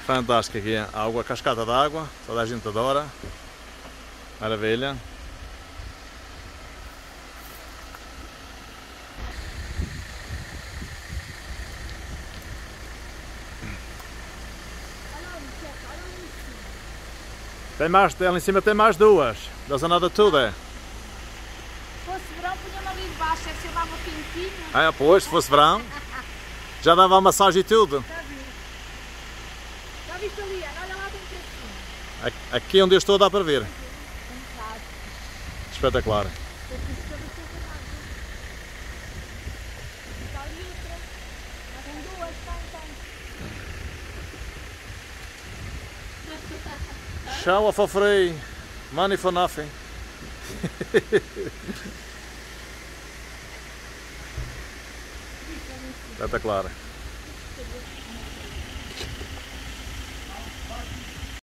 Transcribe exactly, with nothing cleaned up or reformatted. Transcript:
Fantástico aqui, a água, cascata d'água, toda a gente adora. Maravilha. Tem mais, ali em cima tem mais duas. Does another two there. Se fosse verão, punha-me ali debaixo, é que se dava quentinho. Ah, pois, se fosse verão, já dava a massagem e tudo. Já vi. Já viste ali, olha lá dentro assim. Aqui onde eu estou dá para ver. Tem um bocado. Espetacular. Eu fiz toda a coisa errada. Está ali outra. Tem duas, tem, tem. Shower for free, money for nothing. Espetacular.